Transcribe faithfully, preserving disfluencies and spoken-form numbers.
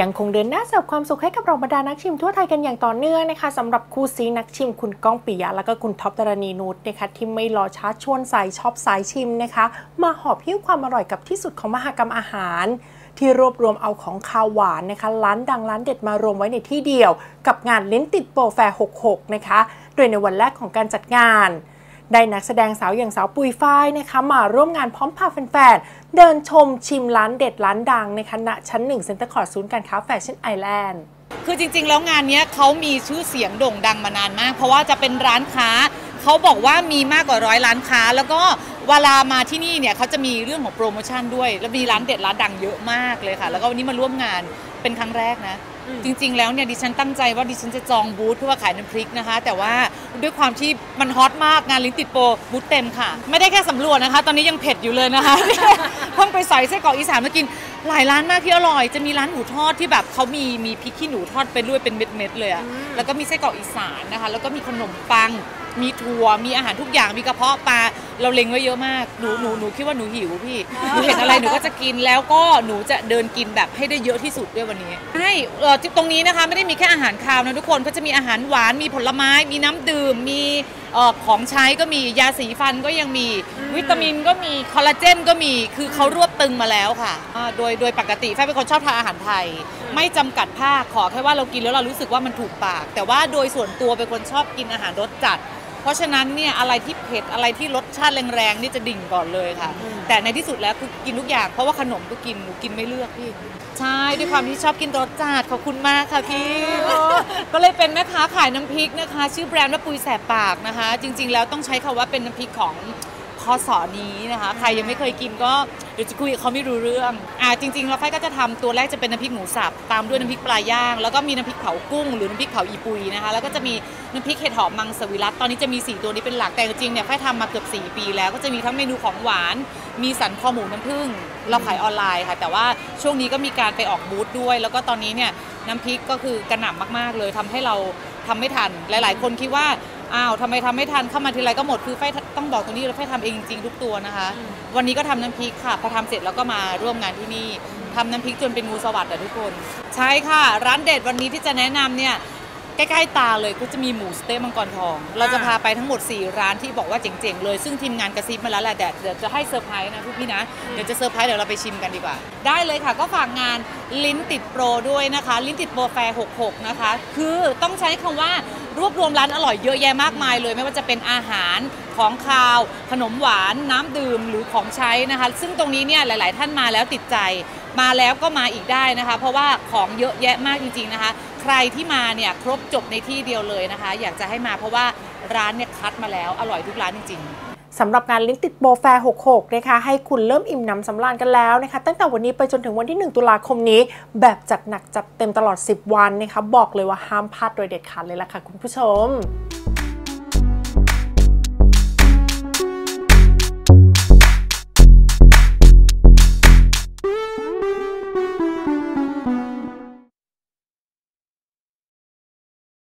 ยังคงเดินหน้าเสิร์ฟความสุขให้กับเราบรรดานักชิมทั่วไทยกันอย่างต่อเนื่องนะคะสำหรับคู่ซีนักชิมคุณก้องปิยะและก็คุณท็อปดารณีนุชนะคะที่ไม่รอช้าชวนสายชอบสายชิมนะคะมาหอบหิ้วความอร่อยกับที่สุดของมหกรรมอาหารที่รวบรวมเอาของคาวหวานนะคะร้านดังร้านเด็ดมารวมไว้ในที่เดียวกับงานลิ้นติดโปรแฟร์หกสิบหกนะคะโดยในวันแรกของการจัดงานได้นักแสดงสาวอย่างสาวปุยฝ้ายนะคะมาร่วมงานพร้อมพาแฟนๆเดินชมชิมร้านเด็ดร้านดังนะคะณชั้นหนึ่งเซ็นเตอร์คอร์ทศูนย์การค้าแฟชั่นไอแลนด์คือจริงๆแล้วงานนี้เขามีชื่อเสียงโด่งดังมานานมากเพราะว่าจะเป็นร้านค้าเขาบอกว่ามีมากกว่าร้อยร้านค้าแล้วก็เวลามาที่นี่เนี่ยเขาจะมีเรื่องของโปรโมชั่นด้วยแล้วมีร้านเด็ดร้านดังเยอะมากเลยค่ะแล้วก็วันนี้มาร่วมงานเป็นครั้งแรกนะจริงๆแล้วเนี่ยดิฉันตั้งใจว่าดิฉันจะจองบูธเพื่อขายน้ำพริกนะคะแต่ว่าด้วยความที่มันฮอตมากงานลิ้นติดโปรบูธเต็มค่ะไม่ได้แค่สำรวจนะคะตอนนี้ยังเผ็ดอยู่เลยนะคะเพิ่งไปใส่ไส้กรอกอีสานมากินหลายร้านมากที่อร่อยจะมีร้านหมูทอดที่แบบเขามีมีพริกขี้หนูทอดไปด้วยเป็นเม็ดๆเลยอะแล้วก็มีไส้กรอกอีสานนะคะแล้วก็มีขนมปังมีถั่วมีอาหารทุกอย่างมีกระเพาะปลาเราเล็งไว้เยอะมากหนูหนูหนูคิดว่าหนูหิวพี่หนูเห็นอะไรหนูก็จะกินแล้วก็หนูจะเดินกินแบบให้ได้เยอะที่สุดด้วยวันนี้ใช่ตรงนี้นะคะไม่ได้มีแค่อาหารคาวนะทุกคนก็จะมีอาหารหวานมีผลไม้มีน้ำดื่มมีของใช้ก็มียาสีฟันก็ยังมีวิตามินก็มีคอลลาเจนก็มีคือเขารวบตึงมาแล้วค่ะโดยโดยปกติแฟนเป็นคนชอบทานอาหารไทยไม่จำกัดภาคขอแค่ว่าเรากินแล้วเรารู้สึกว่ามันถูกปากแต่ว่าโดยส่วนตัวเป็นคนชอบกินอาหารรสจัดเพราะฉะนั้นเนี่ยอะไรที่เผ็ดอะไรที่รสชาติแรงๆนี่จะดิ่งก่อนเลยค่ะแต่ในที่สุดแล้วคือกินทุกอย่างเพราะว่าขนมก็กินหนูกินไม่เลือกพี่ใช่ด้วยความที่ชอบกินรสจัดขอบคุณมากค่ะพี่ก็เลยเป็นแม่ค้าขายน้ำพริกนะคะชื่อแบรนด์ว่าปุยแสบปากนะคะจริงๆแล้วต้องใช้คำว่าเป็นน้ำพริกของคอสอนี้นะคะใครยังไม่เคยกินก็เดี๋ยวจะคุยเขาไม่รู้เรื่องอ่าจริงๆแล้วไฟก็จะทำตัวแรกจะเป็นน้ำพริกหมูสับตามด้วยน้ำพริกปลาย่างแล้วก็มีน้ำพริกเผากุ้งหรือน้ำพริกเผาอีปุยนะคะแล้วก็จะมีน้ำพริกเห็ดหอมมังสวิรัติตอนนี้จะมีสี่ตัวนี้เป็นหลักแต่จริงๆเนี่ยไฟทำมาเกือบสี่ปีแล้วก็จะมีทั้งเมนูของหวานมีสันคอหมูน้ำผึ้งเราขายออนไลน์ค่ะแต่ว่าช่วงนี้ก็มีการไปออกบูธด้วยแล้วก็ตอนนี้เนี่ยน้ำพริกก็คือกระหน่ำมากๆเลยทำให้เราทำไม่ทันหลายๆคนคิดว่าอ้าวทำไมทำไม่ทันเข้ามาทีไรก็หมดคือไฟต้องบอกตรงนี้เลยไฟทำเองจริงๆทุกตัวนะคะวันนี้ก็ทำน้ำพริกค่ะพอทำเสร็จแล้วก็มาร่วมงานที่นี่ทำน้ำพริกจนเป็นงูสวัสดิ์ทุกคนใช่ค่ะร้านเด็ดวันนี้ที่จะแนะนำเนี่ยใกล้ๆตาเลยก็จะมีหมูสเต๊ะมังกรทองเราจะพาไปทั้งหมดสี่ร้านที่บอกว่าเจ๋งๆเลยซึ่งทีมงานกระซิบมาแล้วแหละแต่เดี๋ยวจะให้เซอร์ไพรส์นะพี่นะเดี๋ยวจะเซอร์ไพรส์เดี๋ยวเราไปชิมกันดีกว่าได้เลยค่ะก็ฝากงานลิ้นติดโปรด้วยนะคะลิ้นติดโปรแฟร์หกสิบหกนะคะคือต้องใช้คำว่ารวบรวมร้านอร่อยเยอะแยะมากมายเลยไม่ว่าจะเป็นอาหารของคาวขนมหวานน้ำดื่มหรือของใช้นะคะซึ่งตรงนี้เนี่ยหลายๆท่านมาแล้วติดใจมาแล้วก็มาอีกได้นะคะเพราะว่าของเยอะแยะมากจริงๆนะคะใครที่มาเนี่ยครบจบในที่เดียวเลยนะคะอยากจะให้มาเพราะว่าร้านเนี่ยคัดมาแล้วอร่อยทุกร้านจริงๆสำหรับงานลิ้นติดโปรแฟร์หกสิบหกนะคะให้คุณเริ่มอิ่มหนำสำราญกันแล้วนะคะตั้งแต่วันนี้ไปจนถึงวันที่หนึ่งตุลาคมนี้แบบจัดหนักจัดเต็มตลอดสิบวันนะคะบอกเลยว่าห้ามพลาดโดยเด็ดขาดเลยล่ะค่ะคุณผู้ชม